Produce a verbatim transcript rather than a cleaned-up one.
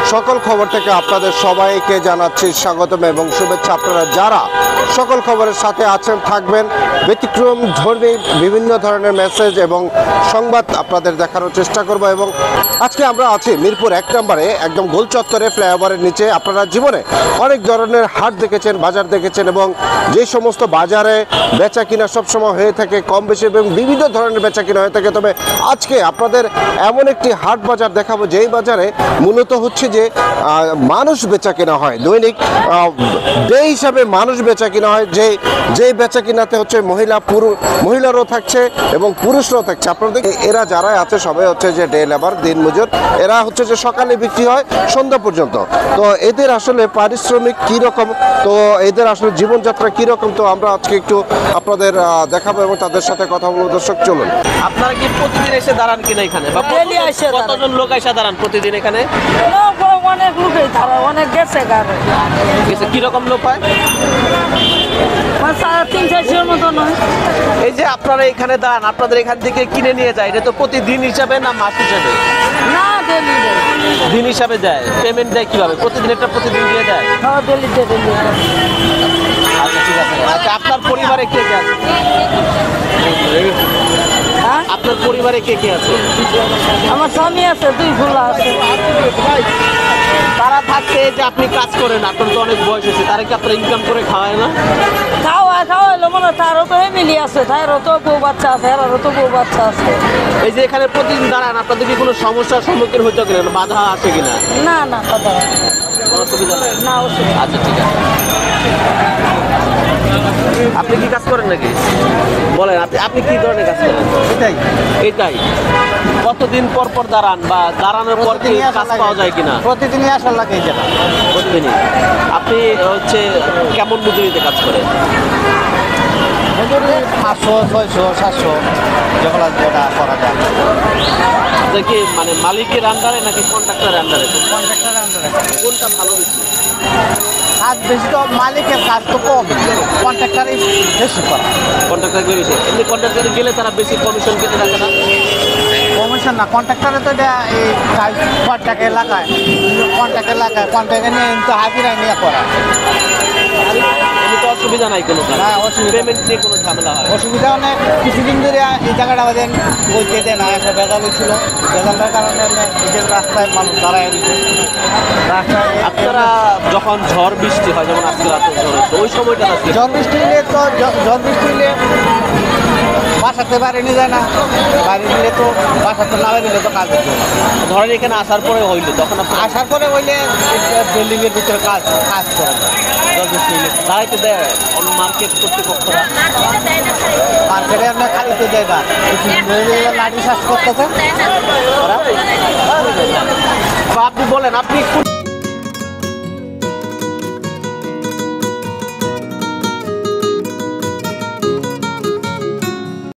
সকল খবর থেকে আপনাদের সবাইকে জানাচ্ছি স্বাগতম এবং শুভেচ্ছা। আপনারা যারা সকল খবরের সাথে আছেন থাকবেন, ব্যতিক্রম ধর্মী বিভিন্ন ধরনের মেসেজ এবং সংবাদ আপনাদের দেখানোর চেষ্টা করব। এবং আজকে আমরা আছি মিরপুর এক নম্বরে, একদম গোল চত্বরে ফ্লাইওভারের নিচে। আপনারা জীবনে অনেক ধরনের হাট দেখেছেন, বাজার দেখেছেন এবং যে সমস্ত বাজারে বেচা কিনা সবসময় হয়ে থাকে কম বেশি এবং বিভিন্ন ধরনের বেচা কিনা হয়ে থাকে। তবে আজকে আপনাদের এমন একটি হাট বাজার দেখাবো যেই বাজারে মূলত হচ্ছে যে মানুষ বেচা কেনা হয়, দৈনিক ডে হিসাবে মানুষ বেচা কিনা হয়। যে যেই বেচা কিনাতে হচ্ছে মহিলা পুরুষ মহিলারাও থাকছে এবং পুরুষরাও থাকছে। আপনাদের এরা যারা আছে সবাই হচ্ছে যে ডে লেবার, দিন মজুর। এরা হচ্ছে যে সকালে বিক্রি হয় সন্ধ্যা পর্যন্ত। তো এদের আসলে পারিশ্রমিক কীরকম, তো এদের আসলে জীবনযাত্রা কীরকম, তো আমরা আজকে একটু আপনাদের দেখাবো এবং তাদের সাথে কথা বলবো। দর্শক চলুন। আপনারা কি প্রতিদিন এসে দাঁড়ান কিনা এখানে? কতজন লোক এসে দাঁড়ান প্রতিদিন এখানে? অনেক লোকই দাঁড়ায়, অনেক গেছে গেছে। কিরকম লোক হয়? তিন চারশোর মতো নয়। এই যে আপনারা এখানে দাঁড়ান, আপনাদের এখান থেকে কিনে নিয়ে যায়, এটা তো প্রতিদিন হিসাবে না মাস হিসাবে? না, ডেলি দিন হিসাবে যায়। পেমেন্ট দেয় কিভাবে? প্রতিদিন একটা প্রতিদিন দিয়ে যায়? হ্যাঁ, ডেলি ডেলি। আচ্ছা, ঠিক আছে। আচ্ছা, আপনার পরিবারে কে কে আছে? আপনার পরিবারে কে কে আছে? আমার স্বামী আছে, দুই ফুলা আছে। তারা থাকতে যে আপনি কাজ করেন, আপনার তো অনেক বয়স হয়েছে, তারা কি আপনার ইনকাম করে খাওয়ায় না? খাওয়া খাওয়াইলো মানে তারও তো ফ্যামিলি আছে, তারও তো বউ বাচ্চা আছে, এরারও তো বউ বাচ্চা আছে। এই যে এখানে প্রতিদিন দাঁড়ান, আপনাদের কি কোনো সমস্যার সম্মুখীন হইতে কিনা, বাধা আছে কিনা? না না, কথা কোনো অসুবিধা নেই? না, অসুবিধা। আচ্ছা, ঠিক আছে। আপনি কি কাজ করেন নাকি বলেন? আপনি আপনি কি ধরনের কাজ করেন? এটাই এটাই। কতদিন পর পর দাঁড়ান বা দাঁড়ানোর পর কি কাজ পাওয়া যায় কিনা? প্রতিদিনই আসার লাগে এই জায়গা। প্রতিদিনই। আপনি হচ্ছে কেমন মজুরিতে কাজ করেন? মজুরি পাঁচশো, ছয়শো, সাতশো যেগুলো যেটা করা যায়। কি মানে মালিকের আন্ডারে নাকি কন্ট্রাক্টরের আন্ডারে? কন্ট্রাক্টরের আন্ডারে। কোনটা ভালো বেশি? কাজ বেশি তো মালিকের কাজ তো কম, কন্ট্রাক্টরই বেশি করা। কন্ট্রাক্টর বেশি। এমনি কন্ট্রাক্টরে গেলে তারা বেশি কমিশন কেটে রাখে না? কমিশন না, কন্ট্রাক্টরে তো এটা এই কাজ কন্ট্রাক্টে লাগায়, কন্ট্রাক্টে লাগায়, কন্ট্রাক্টে নিয়ে তো হাজিরায় নিয়ে করা। এমনি তো অসুবিধা নাই কোনো? না, অসুবিধা। পেমেন্ট নিয়ে কোনো ঝামেলা হয়? অসুবিধা অনেক। কিছুদিন ধরে এই জায়গাটা আমাদের বলতে দেয় না, একটা বেজাল ছিল, বেজালটার কারণে নিজের রাস্তায় মানুষ দাঁড়ায় দিচ্ছে। রাস্তায় আপনারা যখন ঝড় বৃষ্টি হয়, যেমন আজকে রাতে ঝড় হচ্ছে, ওই সময়টা আজকে ঝড় বৃষ্টি হলে তো ঝড় বৃষ্টি হলে বাসাতে বাইরে নিয়ে যায় না, বাইরে নিলে তো বাসাতে না নিলে তো কাজ হচ্ছে। ধরেন এখানে আসার পরে হইলো, তখন আপনার আসার পরে হইলে বিল্ডিংয়ের ভিতরে কাজ কাজ করে ঝড় বৃষ্টি হলে দাঁড়াইতে দেয় মার্কেট কর্তৃপক্ষরা? মার্কেটে আপনার খালিতে দেয় না, লাঠি শ্বাস করতেছে। আপনি বলেন আপনি